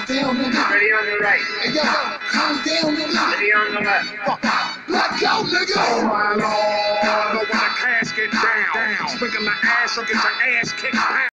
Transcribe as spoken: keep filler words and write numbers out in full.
down, nigga. Ready on the right. Hey, yo, calm down, nigga. Ready on the left. Fuck out. Let go, nigga. Oh my lord, when the casket down, down. Sprinkle the ass, so get your ass kicked down.